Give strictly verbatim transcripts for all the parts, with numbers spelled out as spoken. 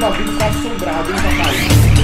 uma vida tá assombrada, hein, papai?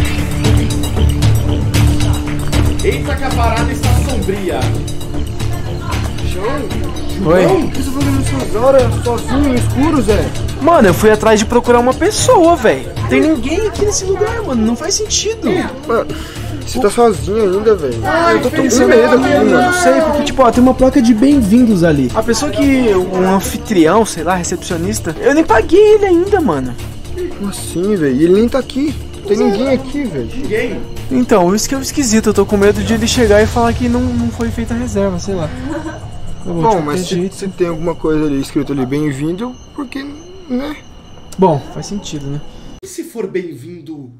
Eita que a parada está sombria. João? Oi? João, o que você tá fazendo essas horas sozinho no escuro, Zé? Mano, eu fui atrás de procurar uma pessoa, velho. Tem ninguém aqui nesse lugar, mano. Não faz sentido. Mano, você tá sozinho ainda, velho? Ah, eu tô com pensando medo aqui, aqui, eu mano. não sei, porque, tipo, ó, tem uma placa de bem-vindos ali. A pessoa que... um anfitrião, sei lá, recepcionista. Eu nem paguei ele ainda, mano. Como assim, velho? Ele nem tá aqui. Não tem ninguém aqui, velho. Ninguém. Então, isso que é o esquisito. Eu tô com medo de ele chegar e falar que não, não foi feita a reserva, sei lá. Eu vou, Bom, de mas qualquer se, jeito. se tem alguma coisa ali escrito ali, bem-vindo, porque, né? Bom, faz sentido, né? E se for bem-vindo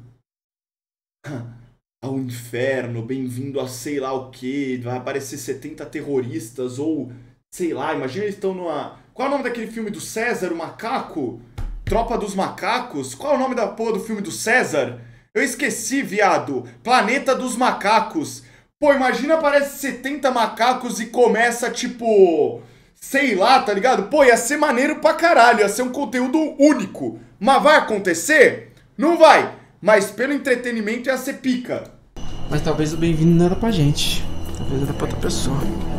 ao inferno, bem-vindo a sei lá o que, vai aparecer setenta terroristas, ou sei lá, imagina eles estão numa... Qual é o nome daquele filme do César, o macaco? Tropa dos Macacos? Qual é o nome da porra do filme do César? Eu esqueci, viado. Planeta dos Macacos. Pô, imagina aparece setenta macacos e começa, tipo... Sei lá, tá ligado? Pô, ia ser maneiro pra caralho, ia ser um conteúdo único. Mas vai acontecer? Não vai. Mas pelo entretenimento ia ser pica. Mas talvez o bem-vindo não era pra gente. Talvez era pra outra pessoa.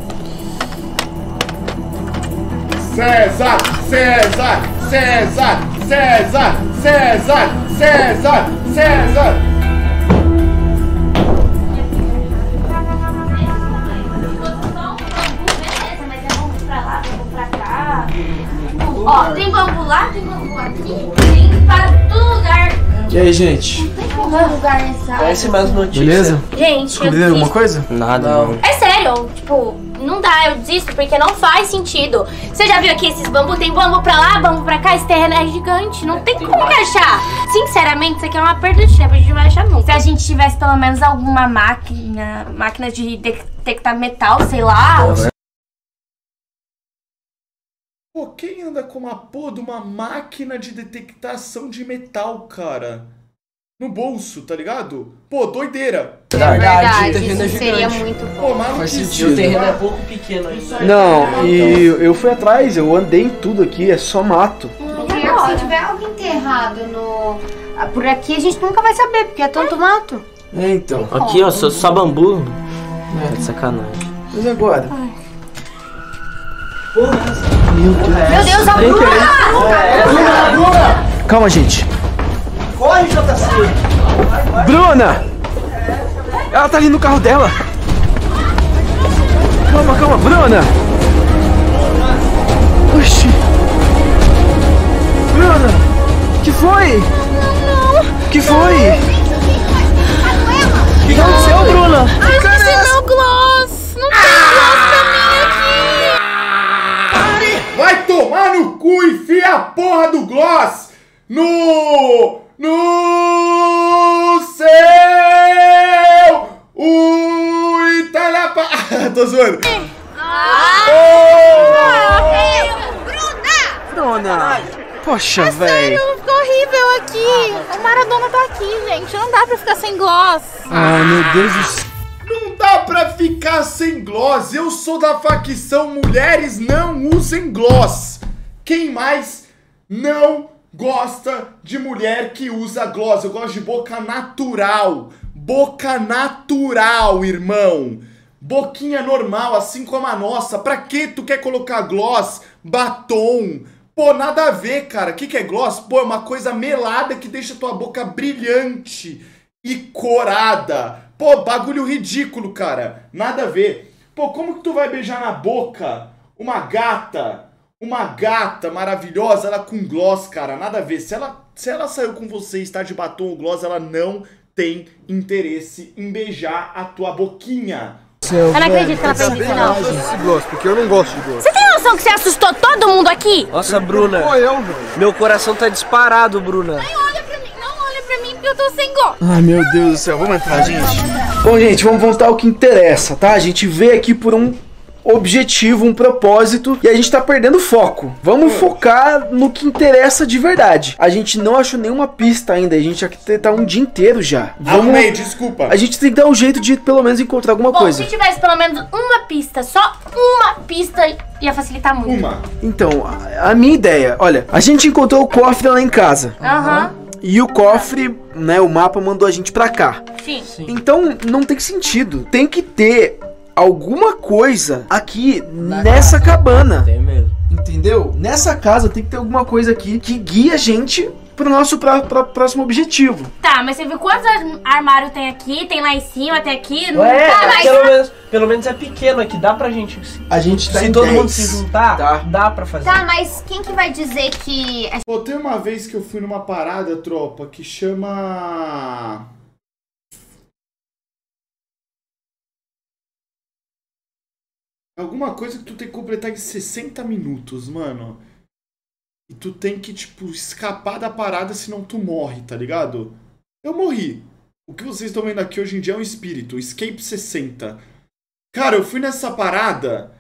César! César! César! César! César! César! César! Ó, tem bambu lá, tem bambu aqui, tem para todo lugar. E aí, gente? Não tem qualquer lugar nessa área. Parece mais notícia. Beleza? Gente, Descobriram eu alguma desisto. coisa? Nada, não. É sério, tipo, não dá, eu desisto porque não faz sentido. Você já viu aqui esses bambu? Tem bambu pra lá, bambu pra cá, esse terreno é gigante, não tem como achar. Sinceramente, isso aqui é uma perda de tempo, a gente não vai achar nunca. Se a gente tivesse pelo menos alguma máquina, máquina de detectar metal, sei lá... Pô, quem anda com uma porra de uma máquina de detectação de metal, cara? No bolso, tá ligado? Pô, doideira. É verdade, o terreno é isso seria gigante. muito Pô, bom. maluquice. Faz E o terreno é mano. pouco pequeno ainda. Não, e eu fui atrás, eu andei em tudo aqui, é só mato. Se tiver algo enterrado no... por aqui, a gente nunca vai saber, porque é tanto mato. É, então. Aqui, ó, só, só bambu. Tá de sacanagem. Mas agora? Meu Deus, a Bruna! Calma, gente. Corre, J C! Bruna! Ela tá ali no carro dela. Calma, calma, Bruna! Oxi! Bruna! Que foi? Não, não. Que foi? O que aconteceu, Bruna? Ai, esqueci meu gloss. Não tem gloss pra mim aqui. Vai tomar no cu e enfia a porra do gloss no... no seu... o Italhapa... Tô zoando. Ah, Bruna! Poxa, velho. sério, ficou horrível aqui. O Maradona tá aqui, gente. Não dá pra ficar sem gloss. Ah, meu Deus do céu. Não dá pra ficar sem gloss. Eu sou da facção mulheres não usem gloss. Quem mais não gosta de mulher que usa gloss? Eu gosto de boca natural. Boca natural, irmão. Boquinha normal, assim como a nossa. Pra que tu quer colocar gloss, batom? Pô, nada a ver, cara. O que, que é gloss? Pô, é uma coisa melada que deixa tua boca brilhante e corada. Pô, bagulho ridículo, cara. Nada a ver. Pô, como que tu vai beijar na boca uma gata? Uma gata maravilhosa, ela com gloss, cara. Nada a ver. Se ela, se ela saiu com você e está de batom ou gloss, ela não tem interesse em beijar a tua boquinha. Eu não acredito que ela fez isso, não. Esse gloss, porque eu não gosto de gloss. Você tem noção que você assustou todo mundo aqui? Nossa, Bruna. Sou eu, velho. Meu coração tá disparado, Bruna. Não olha pra mim, não olha pra mim, porque eu tô sem gloss. Ai, meu Deus do céu. Vamos entrar, gente? Bom, gente, vamos voltar ao que interessa, tá? A gente veio aqui por um objetivo, um propósito, e a gente tá perdendo foco. Vamos focar no que interessa de verdade. A gente não achou nenhuma pista ainda, a gente aqui tá um dia inteiro já. Vamos... Arrumei, desculpa. A gente tem que dar um jeito de pelo menos encontrar alguma Bom, coisa. se tivesse pelo menos uma pista, só uma pista, ia facilitar muito. Uma. Então, a, a minha ideia, olha, a gente encontrou o cofre lá em casa. Aham. E o cofre, né, o mapa mandou a gente pra cá. Sim. Sim. Então não tem sentido. Tem que ter alguma coisa aqui nessa cabana. Tem mesmo. Entendeu? Nessa casa tem que ter alguma coisa aqui que guia a gente pro nosso pra, pra, próximo objetivo. Tá, mas você viu quantos armários tem aqui? Tem lá em cima, tem aqui? Não Ué, tá, mas... pelo, menos, pelo menos é pequeno aqui, dá pra gente. A gente tá Se em todo dez. mundo se juntar, Tá. dá pra fazer. Tá, mas quem que vai dizer que... Pô, tem uma vez que eu fui numa parada, tropa, que chama... Alguma coisa que tu tem que completar em sessenta minutos, mano. E tu tem que, tipo, escapar da parada, senão tu morre, tá ligado? Eu morri. O que vocês estão vendo aqui hoje em dia é um espírito, Escape sessenta. Cara, eu fui nessa parada...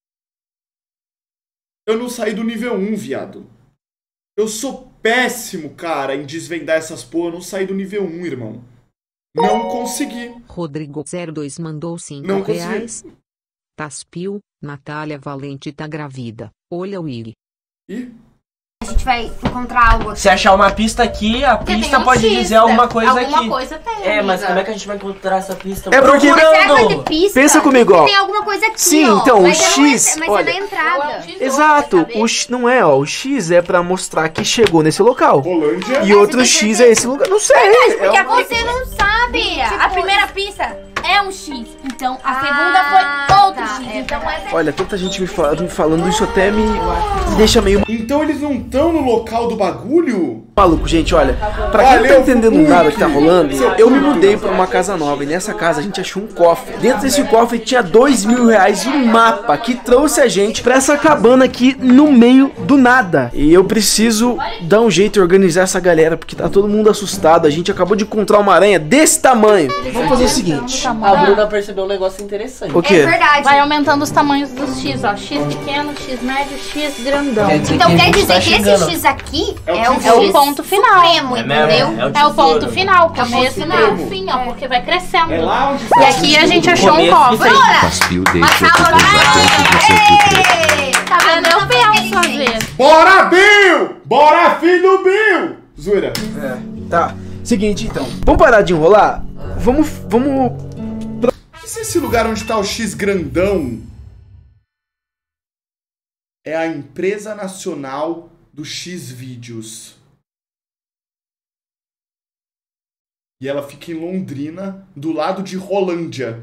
Eu não saí do nível um, viado. Eu sou péssimo, cara, em desvendar essas porra. Eu não saí do nível um, irmão. Não consegui. Rodrigo zero dois mandou cinco Não consegui. reais. Taspil, Natália Valente tá grávida. Olha o Iri. Ih, A gente vai encontrar algo aqui. Se achar uma pista aqui, a Porque pista tem um pode X, dizer alguma né? coisa alguma aqui. coisa tem, É, mas amiga. como é que a gente vai encontrar essa pista? É porque- Mas será que vai ter Procurando. pista? Pensa comigo, ó. Tem alguma coisa aqui, Sim, ó. então, o mas é no- X, Mas olha. é na entrada. Exato. O X não é, ó. O X é pra mostrar que chegou nesse local. Rolândia. E outro tem X certeza? é esse lugar. Não sei. Porque É uma- você não sabe. Tipo, a primeira pista é um X. Então a Ah, segunda foi outro tá, X. é então verdade. essa Olha, tanta gente me, fala- me falando isso até me, me deixa meio Então eles não estão no local do bagulho? maluco, gente. Olha, pra quem não tá Valeu, entendendo Fubuki. nada que tá rolando, eu me mudei pra uma casa nova e nessa casa a gente achou um cofre. Dentro desse cofre tinha dois mil reais e um mapa que trouxe a gente pra essa cabana aqui no meio do nada. E eu preciso dar um jeito e organizar essa galera porque tá todo mundo assustado. A gente acabou de encontrar uma aranha desse tamanho. Vamos fazer o seguinte. A Bruna percebeu um negócio interessante. O É quê? verdade. vai aumentando os tamanhos dos X, ó. X pequeno, X médio, X grandão. Quer dizer Então que a quer gente dizer tá que chegando. esse X aqui É o é o, tesouro. É o ponto final. supremo, É entendeu? mesmo? É o tesouro. ponto final, É o começo, ponto meio, supremo. fim, ó, porque vai crescendo. É lá onde E aqui a gente achou um começo cofre. disso aí. Bora! Taspil Uma deixa salva tudo exatamente do seu futuro. Ei, Tá Ah, vendo? eu Não penso às inteligente. vezes. Bora, Bill! Bora, filho Bill! Zoeira. Tá. Seguinte, então. Vamos parar de enrolar? Vamos. Vamos. E se esse lugar onde tá o X grandão é a empresa nacional do X Vídeos? E ela fica em Londrina, do lado de Rolândia.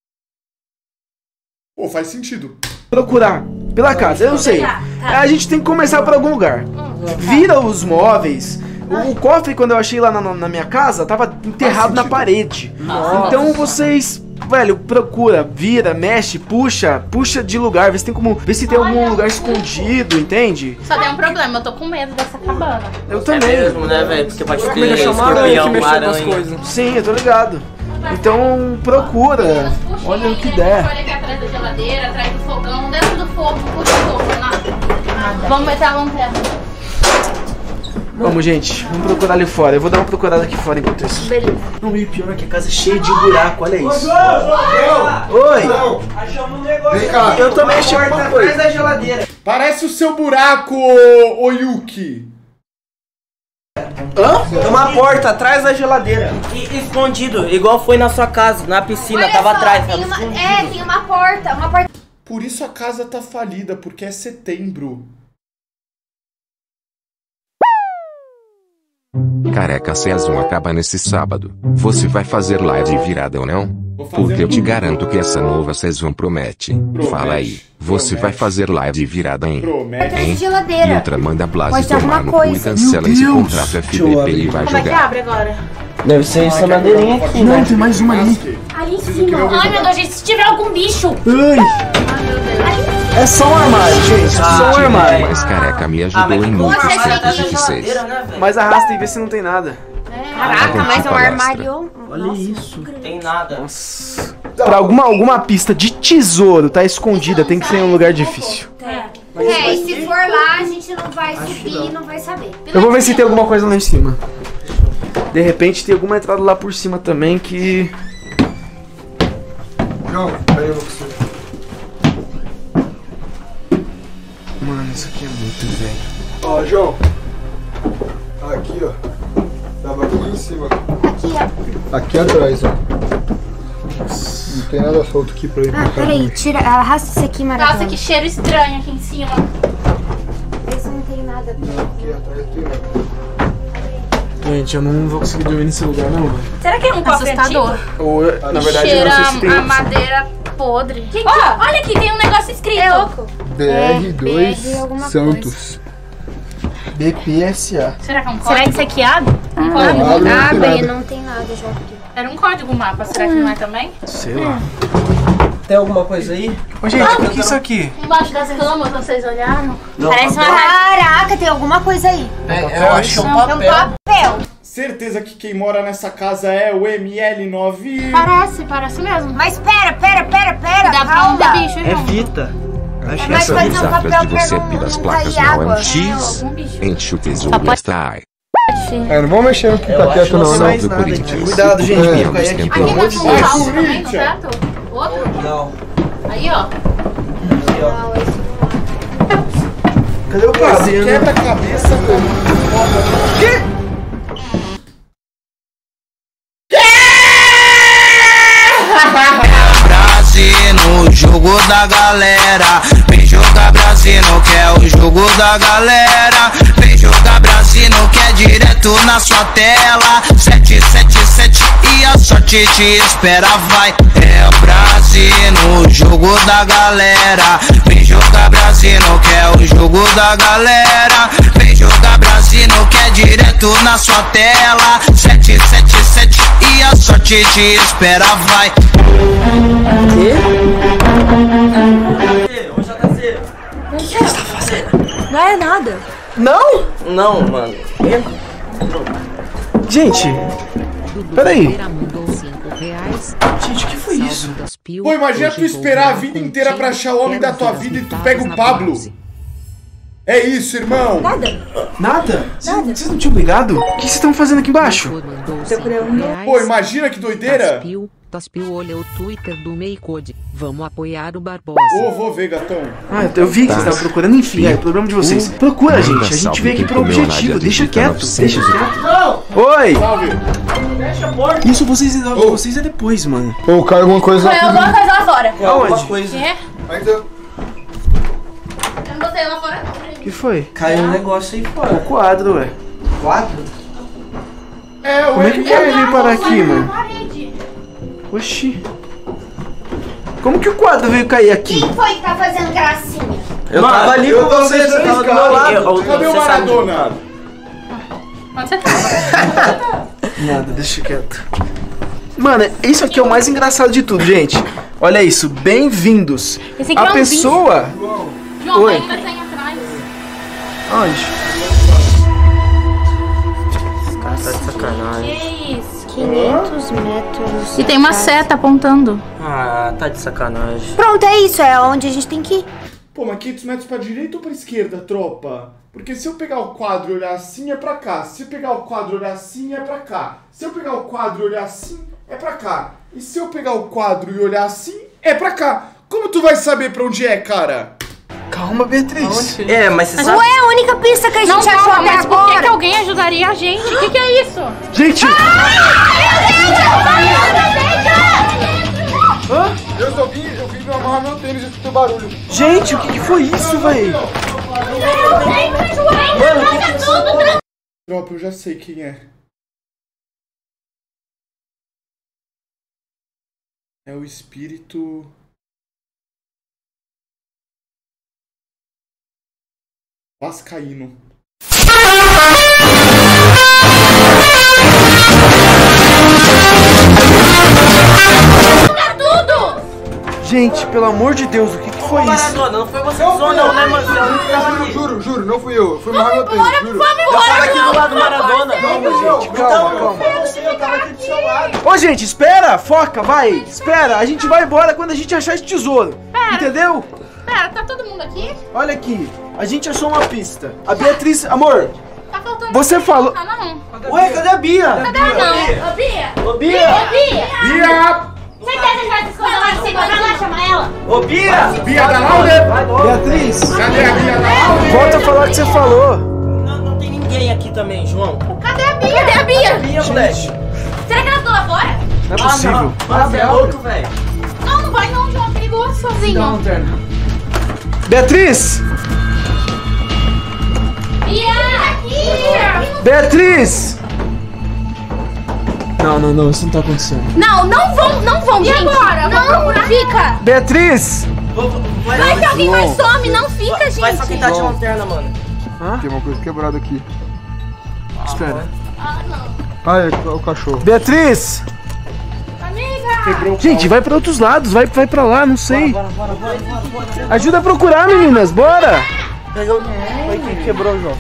Pô, faz sentido. Procurar pela casa, eu não sei. A gente tem que começar por algum lugar. Vira os móveis. O, o cofre, quando eu achei lá na, na minha casa, tava enterrado na parede. Então vocês, velho, procura, vira, mexe, puxa, puxa de lugar, vê se tem como, vê se tem algum lugar escondido, entende? Só tem um problema, eu tô com medo dessa cabana. Eu É também. mesmo, né, velho? Porque pode ter Ele achou uma aranha que escorpião, mexeu nas aranha. coisas. Sim, eu tô ligado. Então procura, olha o que der. Olha aqui atrás da geladeira, atrás do fogão, dentro do fogo, puxa o fogo, nada. Vamos meter a lanterna. Vamos, gente, vamos procurar ali fora. Eu vou dar uma procurada aqui fora enquanto isso. Beleza. Não, e o pior é que a casa é cheia de buraco, olha isso. Oi! Achamos um negócio. Vem cá. Eu também achei Porta uma atrás coisa. da geladeira. Parece o seu buraco, ô, ô Yuki. Hã? Uma porta atrás da geladeira. E escondido, igual foi na sua casa, na piscina, Olha tava só, atrás, tem tava uma, escondido. é, tem uma porta, uma porta. Por isso a casa tá falida, porque é setembro. Careca César acaba nesse sábado. Você vai fazer live virada ou não? Vou fazer Porque eu te um- garanto que essa nova César promete. Promete, Fala aí, você promete. vai fazer live virada, hein? Promete. Atrás Hein? da geladeira. E outra manda Blase Pode ter tomar alguma no cu e coisa. cancela Meu esse Deus. contrato Deixa eu F D P e abrir. vai Como é que jogar. abre agora? Deve ser essa madeirinha aqui, Não, né? tem mais uma ali. Ali em Preciso que cima. meu- Ai, meu Deus, gente, se tiver algum bicho. Ai, Ai, meu Deus. é só um armário, gente. Só um Ah, armário. Mas careca me Ah, ajudou mas em que muito. Você armário achei atrás da que- geladeira, né, velho? Mas arrasta e vê se não tem nada. Caraca, mas é um palestra. armário. Olha Nossa, isso. Tem nada. Nossa. Pra alguma, alguma pista de tesouro tá escondida, tem que ser em um lugar difícil. É, e se for lá, a gente não vai subir e não vai saber. Eu vou ver se tem alguma coisa lá em cima. De repente tem alguma entrada lá por cima também que... João, peraí, eu vou você. Mano, isso aqui é muito velho. Ó, João. Aqui, ó. Dá pra ver em cima. Aqui, ó. Aqui atrás, ó. Não tem nada solto aqui pra ir pra Ah, cá. peraí, tira, arrasta isso aqui, Maradona. Nossa, que cheiro estranho aqui em cima. Esse não tem nada. Aqui atrás tem nada. Gente, eu não vou conseguir dormir nesse lugar, não, velho. Será que é um cofre Assustador. antigo? Ou, na verdade, eu Cheira não sei se tem... a madeira podre. Gente, ó, olha aqui, tem um negócio escrito. É oco. D R dois B R alguma Santos. B P S A. Será que é um código? Será que isso aqui abre? Um Não, código? abre, não tem Abre, nada. não tem nada, já aqui. Era um código mapa, será que não é também? Sei lá. Tem alguma coisa aí? Ô, gente, o que que é isso aqui? Embaixo das camas, vocês olharam? Não, Parece uma... Caraca, tem alguma coisa aí. É, eu acho que é um Tem um papel. papel. Certeza que quem mora nessa casa é o M L nove. Parece, parece mesmo. Mas pera, pera, pera, pera, Dá pra calma. onde é bicho, É irmão? fita. Acho que Mas Essa pode luz ser um atrás papel de pra você não- pelas não placas cair não é água. um X. Algum bicho. Enche o tesouro e extrai. É, não vamos mexer aqui, Eu tá acho quieto que não não, tem né? mais Salve, nada aqui. Corinthians. Cuidado, gente, É. pra cair aqui, Aqui pelo Aqui amor na de fundo Deus. do house também, Corinthians. certo? Outro? Não. Aí, ó. Aqui, ó. Não, esse não é. Cadê o quadro? Quebra a cabeça, velho. Brasino, jogo da galera. Vem jogar Brasino, que é o jogo da galera. Vem jogar Brasino, que é direto na sua tela. Sete, sete, sete e a sorte te espera, vai. É o Brasino, jogo da galera. Vem jogar Brasino, que é o jogo da galera. Vem jogar Brasino, que é direto na sua tela. Sete, sete, sete e a sorte te espera, vai. Ô, J C. Não é nada. Não? Não, mano. Gente, peraí. Dudu mandou cinco reais. Gente, o que foi Salve isso? das Pio. Pô, imagina Hoje tu vou esperar a ver vida um inteira pra achar o homem quero da tua ver as vida e tu vitadas pega o na Pablo. base. É isso, irmão. Nada. Nada? Vocês vocês não tinham ligado? O que vocês estão fazendo aqui embaixo? Dudu mandou cinco reais. Pô, imagina que doideira. Taspio, Taspio, olha o Twitter do Meicode. Vamos apoiar o Barbosa. Ô, vou ver, gatão. Ah, eu vi que vocês estavam procurando. Enfim, é o problema de vocês. Procura, Manda gente. A gente salve veio aqui quem por um comeu objetivo. Nádia Deixa de quieto. novecentos. Deixa quieto. Oi! Salve. Fecha a porta. Isso vocês, vocês é depois, mano. Ou cai alguma coisa Foi aqui. alguma coisa lá fora. É alguma Aonde? coisa. Quê? Mas eu- Eu não botei lá fora, não. O que foi? Caiu um negócio aí O fora. quadro, ué. Quadro? É, o Como é que M ele L. veio parar aqui, Na mano? parede. Oxi. Como que o quadro veio cair aqui? Quem foi que tá fazendo gracinha? Eu Mano, tava ali eu com tô você, deixando você tava do esse meu cara. lado. Eu- Cadê o Você sabe onde eu Maradona? tava. Onde você tava? Nada, deixa quieto. Mano, isso aqui é o mais engraçado de tudo, gente. Olha isso, bem-vindos. Esse aqui A é um pessoa. João, Oi. ainda tem atrás. Onde? Cara, tá de sacanagem. Que isso? quinhentos metros. E tem uma seta apontando. Ah, tá de sacanagem. Pronto, é isso. É onde a gente tem que ir. Pô, mas quinhentos metros pra direita ou pra esquerda, tropa? Porque se eu pegar o quadro e olhar assim, é pra cá. Se eu pegar o quadro e olhar assim, é pra cá. Se eu pegar o quadro e olhar assim, é pra cá. E se eu pegar o quadro e olhar assim, é pra cá. Como tu vai saber pra onde é, cara? Calma, Beatriz. É, mas você sabe. Ué, a única pista que a gente Não, achou calma, até mas por que, que agora. alguém ajudaria a gente? O que, que é isso? Gente! Hã? Eu só vim, eu vim amarrar meu tênis e escutei barulho. Gente, o que, que foi isso, velho? Tropa, eu já sei quem é. É o espírito... vascaíno. Gente, pelo amor de Deus, o que, que foi isso? Maradona, não foi você que zoou, não, né, mano? Você é o único que tava aqui. Juro, juro, não fui eu. Eu fui amarrar meu tênis, juro. Eu tava aqui do lado do Maradona. Calma, gente, calma, Então, não calma. foi você, eu tava aqui do seu lado. Ô, gente, espera, foca, vai, espera. A gente vai embora quando a gente achar esse tesouro. Entendeu? Pera, tá todo mundo aqui? Olha aqui, a gente achou uma pista. A Beatriz, amor, Tá faltando. você falou... Ah, não. Ué, cadê a Bia? Cadê? Não. Ô, Bia. Ô, Bia! Ô, Bia. Bia! Certeza que vai se esconder lá de cima. Vai lá, chama ela. Ô, Bia! Bia da Lauder! Beatriz, Cadê a Bia da Lauder? volta a falar o que você falou. Não, não tem ninguém aqui também, João. Cadê a Bia? Cadê a Bia? sozinha, moleque. Será que ela ficou lá fora? Não é possível. Ah, não. Você é louco, velho. Não, não vai não, João. É perigoso sozinho. Beatriz! Bia! Beatriz! Não, não, não, isso não tá acontecendo. Não, não vão, não vão, gente. E agora? Não, fica. Beatriz! Vai, vai que alguém mais some, não fica, vai, gente. Vai só quem tá de lanterna, mano. Hã? Tem uma coisa quebrada aqui. Ah, Espera. Ah, não. Ah, é o cachorro. Beatriz! Amiga! Gente, vai pra outros lados, vai, vai pra lá, não sei. Bora, bora, bora, bora, bora, bora. Ajuda a procurar, meninas, bora! Pega o... Foi quem quebrou, João.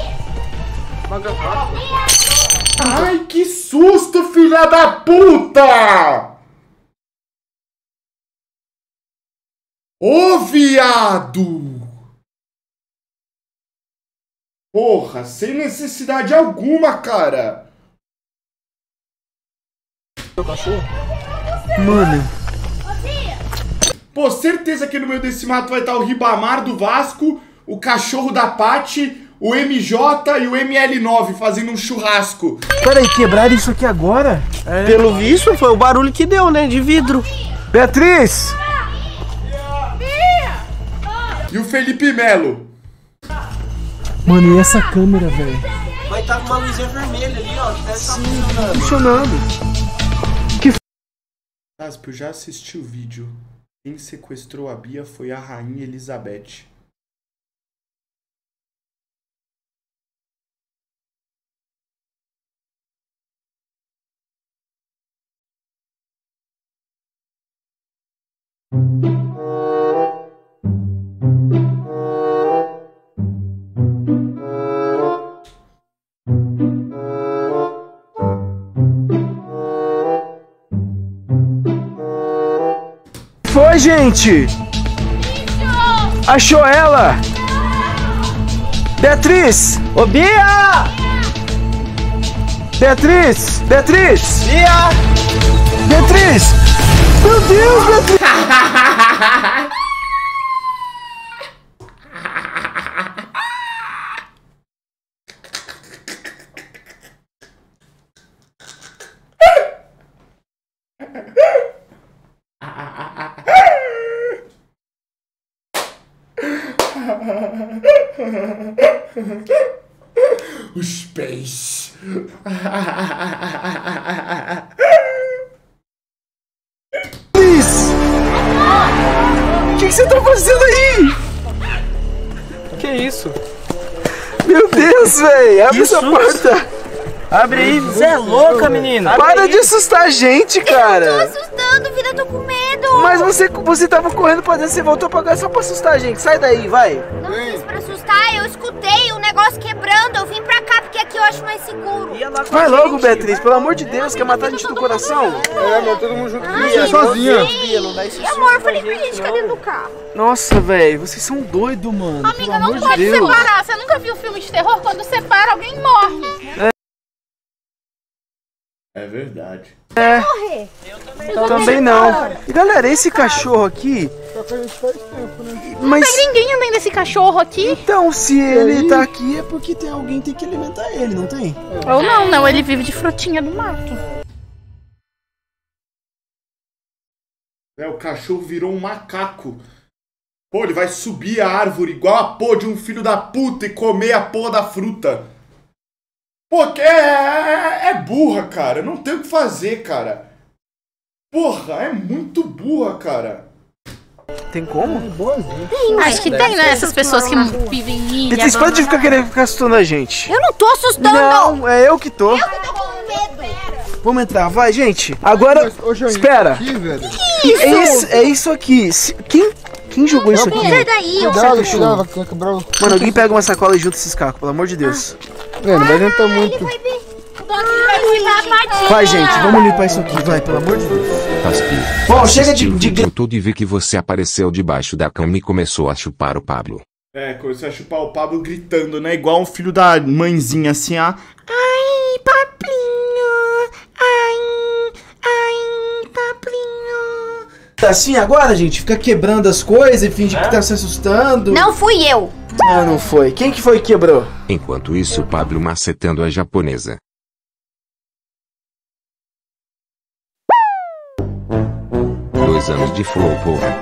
Ai, que susto, filha da puta! Ô, viado! Porra, sem necessidade alguma, cara! Mano. Pô, certeza que no meio desse mato vai estar o Ribamar do Vasco, o cachorro da Paty, o M J e o M L nove fazendo um churrasco. Peraí, quebraram isso aqui agora? É. Pelo visto, foi o barulho que deu, né? De vidro. Beatriz! E o Felipe Melo. Mano, e essa câmera, velho? Vai estar com uma luzinha vermelha ali, ó. Que deve estar funcionando. Funcionando. Que f... Asp, eu já assisti o vídeo. Quem sequestrou a Bia foi a Rainha Elizabeth. Foi, gente! Achou ela! Beatriz! Ô, Bia! Beatriz! Beatriz! Bia! Beatriz! Meu Deus, Beatriz! Os pés. O que você tá fazendo aí? Que isso? Meu Deus, velho! Abre essa porta! Abre aí, você é louca, menina! Para de assustar a gente, cara! Eu tô assustando, vida, eu tô com medo! Mas você, você tava correndo pra dentro, você voltou pra cá só pra assustar a gente. Sai daí, vai! Não fiz pra assustar, eu escutei o negócio quebrando, eu vim pra cá porque aqui eu acho mais seguro. Vai logo, Beatriz, pelo amor de Deus, quer matar a gente do coração? É, mas todo mundo junto. Ai, Bia, eu sozinha. sei. E amor, eu falei pra gente ficar dentro do carro. Nossa, velho, vocês são doidos, mano. Amiga, não pode separar. Você nunca viu filme de terror? Quando separa, alguém morre. É. É verdade. É. Morrer. Eu também não. E galera, esse cachorro aqui. Não tem ninguém além desse cachorro aqui. Então, se ele tá aqui é porque tem alguém que tem que alimentar ele, não tem? Ou não, não, ele vive de frutinha do mato. É, o cachorro virou um macaco. Pô, ele vai subir a árvore igual a pô de um filho da puta e comer a porra da fruta. Pô, é, é, é burra, cara. Não tem o que fazer, cara. Porra, é muito burra, cara. Tem como? Acho que tem, né? Essas pessoas que vivem em ilha. Beatriz, pode ficar querendo ficar assustando a gente. Eu não tô assustando. Não, é eu que tô. Eu que tô com medo. Vamos entrar, vai, gente. Agora, espera. Aqui, velho. É isso, é isso aqui. Se- Quem, quem jogou isso aqui? Sai daí, ó. Cuidado, cuidado, vai quebrar o... Mano, alguém pega uma sacola e junta esses cacos, pelo amor de Deus. É, não vai adiantar muito. Vai, gente, vamos limpar isso aqui, vai, pelo amor de Deus. Aspi. Bom, chega de- Assistiu o de- vídeo todo e vi que você apareceu debaixo da cama e começou a chupar o Pablo. É, começou a chupar o Pablo gritando, né? Igual um filho da mãezinha, assim, ó. Ai, Pablinho. Ai, ai, Pablinho. Tá assim agora, gente? Fica quebrando as coisas e finge que tá se assustando. Não fui eu. Ah, não foi. Quem que foi que quebrou? Enquanto isso, Pablo macetando a japonesa. Dois anos de flow, porra.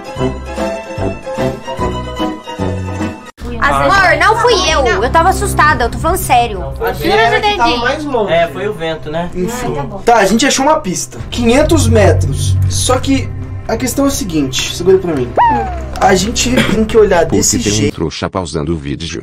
Amor, não fui eu. Eu tava assustada, eu tô falando sério. Jura que tava mais longe. É, foi o vento, né? Enfim. Tá, a gente achou uma pista. quinhentos metros. Só que a questão é o seguinte, segura pra mim. A gente tem que olhar Porque desse tem um jeito. trouxa pausando o vídeo.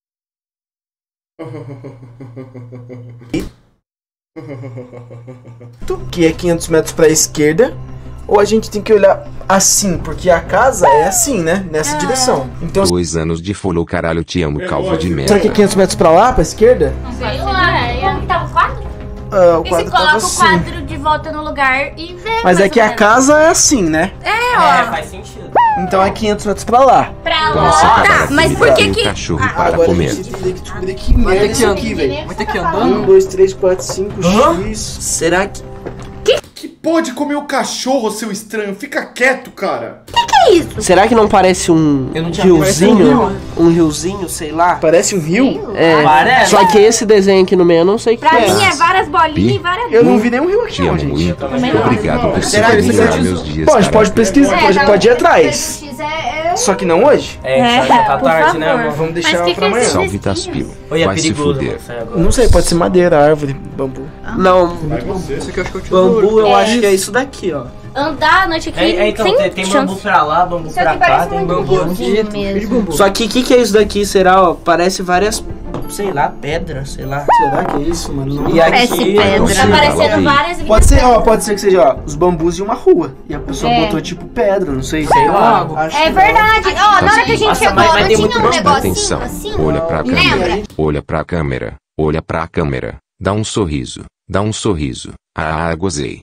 Que é quinhentos metros pra esquerda. Ou a gente tem que olhar assim, porque a casa é assim, né? Nessa direção. Então, Dois anos de follow, caralho, te amo, calvo de merda. será que é quinhentos metros pra lá, pra esquerda? Sei lá, eu tava o quadro? Ah, o E se quadro tava coloca o assim. quadro de volta no lugar e vê. Mas é que a casa é assim, né? É, É, ó. faz sentido. Então é quinhentos metros pra lá. Pra Nossa, lá. cara, Tá, mas por que que... o cachorro Ah, para agora comer. a gente tem que descobrir que merda é isso aqui, velho. Vai ter que ir um, andando? dois, três, quatro, cinco, X. Será que... Que pode comer o cachorro, seu estranho? Fica quieto, cara. Será que não parece um Eu não tinha riozinho? Um riozinho, sei lá? Parece um rio? É. Parece. Só que esse desenho aqui no meio eu não sei o que Pra é. mim é várias bolinhas e várias... Eu não vi nenhum rio aqui, Te não, amo gente. muito. Obrigado por Será que isso seguir é- meus dias. Pode, cara. pode pesquisar, É, pode, tá, pode ir o atrás. X é... é... Só que não hoje. É, já, já tá por tarde, né, favor. amor? Vamos deixar Mas que pra que amanhã. é Salve Taspilo. Oi, é Vai se perigoso, fuder. amor, sai agora. Não sei, pode ser madeira, árvore, bambu. Não, Vai você. isso aqui eu acho que eu bambu eu acho que é isso daqui, ó. Andar a noite aqui. É, é, então, sem tem, tem chance. bambu pra lá, bambu Isso pra aqui cá, parece tem muito bambu riozinho mesmo. Só que o que, que é isso daqui? Será, ó? Parece várias, sei lá, pedra, sei lá. Será que é isso, mano? E Parece aqui. pedra. Tá aparecendo várias Pode ser, ó, pode ser que seja, ó, os bambus de uma rua. E a pessoa É. botou tipo pedra, não sei, sei lá. Acho É que- verdade. Ó, na hora que a gente Nossa, chegou, mas vai não ter tinha muito um bambu. Presta negocinho atenção. assim? Olha pra câmera. Lembra? Olha pra câmera. Olha pra câmera. Dá um sorriso. Dá um sorriso. Ah, ah, gozei.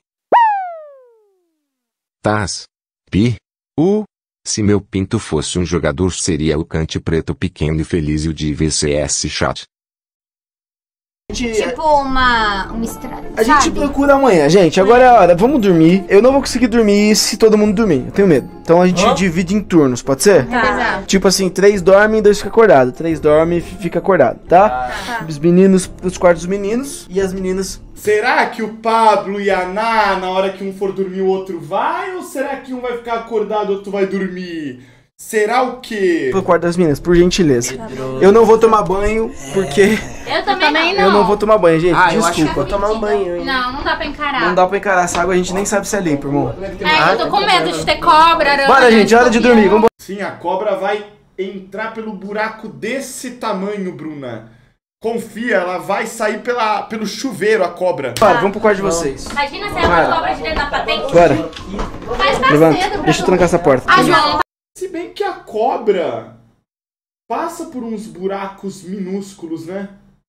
Tás. Pi. U. Se meu pinto fosse um jogador, seria o cante preto pequeno e feliz e o de V C S chat. A gente, Tipo uma... uma estrada, a gente sabe? procura amanhã, gente. Agora é a hora, vamos dormir. Eu não vou conseguir dormir se todo mundo dormir. Eu tenho medo. Então a gente Hã? divide em turnos, pode ser? Tá. Tipo assim, três dormem, dois ficam acordados. Três dormem e fica acordado, tá? Os meninos pros quartos dos meninos e as meninas. Será que o Pablo e a Ná, na hora que um for dormir, o outro vai? Ou será que um vai ficar acordado e o outro vai dormir? Será o quê? Pro quarto das meninas, por gentileza. Eu não vou tomar banho porque Eu também não. eu não vou tomar banho, gente. Ah, eu acho que eu vou Desculpa. tomar um banho, hein? Não, não dá pra encarar. Não dá pra encarar essa água, a gente nem sabe se é limpo, irmão. É, eu tô com medo de ter cobra, aranha. Bora, gente, hora de dormir. Vamos. Sim, a cobra vai entrar pelo buraco desse tamanho, Bruna. Confia, ela vai sair pela, pelo chuveiro, a cobra. Bora, vamos pro quarto de vocês. Imagina se é Bora. uma cobra de dentro da patente. Bora, Faz mais levanta. cedo, Deixa eu trancar essa porta. Ah, João. Se bem que a cobra passa por uns buracos minúsculos, né?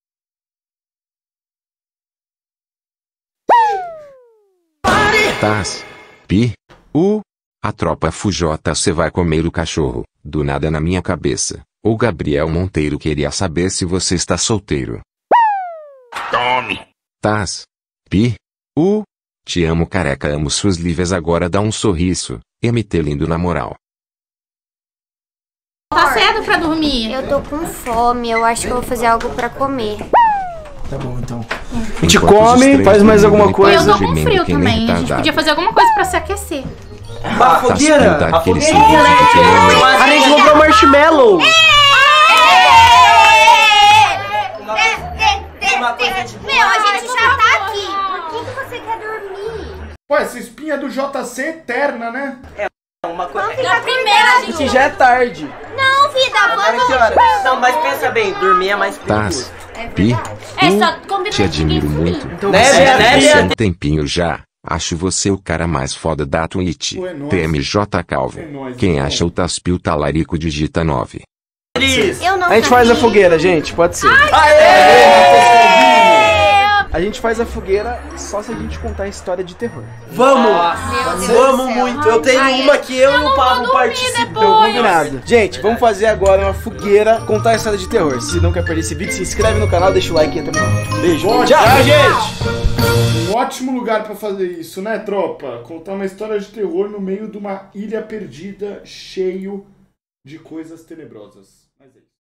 Tás. Pi. U. A tropa F J C vai comer o cachorro. Do nada na minha cabeça. O Gabriel Monteiro queria saber se você está solteiro. Tome. Tás. Pi. U. Te amo, careca, amo suas lives, agora dá um sorriso. M T lindo na moral. Tá cedo pra dormir. Eu tô com fome, eu acho que eu vou fazer algo pra comer. Tá bom, então. A gente Enquanto os come, estranhos faz mais dormem, alguma coisa. Eu tô com gemendo frio que nem também. A gente retardado. podia fazer alguma coisa pra se aquecer. Uma Taspil fogueira! dá aquele fogueira. sorriso que nem A gente comprou marshmallow! Meu, a gente já tá aqui. Por que, que você quer dormir? Pô, essa espinha do J C é eterna, né? Uma coisa. Na primeira, a Que gente... já é tarde. Não, vida, Agora que vamos... hora? Não, mas pensa bem, dormir é mais Tás. perigoso. Pi. É só U. combinar Te admiro muito. Então Né, você- Bia, né, Isso é Bia? um tempinho já. Acho você o cara mais foda da Twitch. Pô, é nóis. T M J Calvo. É nóis, Quem então. acha o Taspil talarico digita nove. Eu não A gente faz a sabia. fogueira, gente, pode ser. A gente faz a fogueira só se a gente contar a história de terror. Vamos! Meu Deus Vamos do céu. muito! Eu tenho Ai, uma que eu e o Pablo participam. Então, combinado. Gente, vamos fazer agora uma fogueira, contar a história de terror. Se não quer perder esse vídeo, se inscreve no canal, deixa o like e até mais. Beijo. Bom, Tchau, tchau, gente! Um ótimo lugar pra fazer isso, né, tropa? Contar uma história de terror no meio de uma ilha perdida, cheio de coisas tenebrosas. Mas é isso.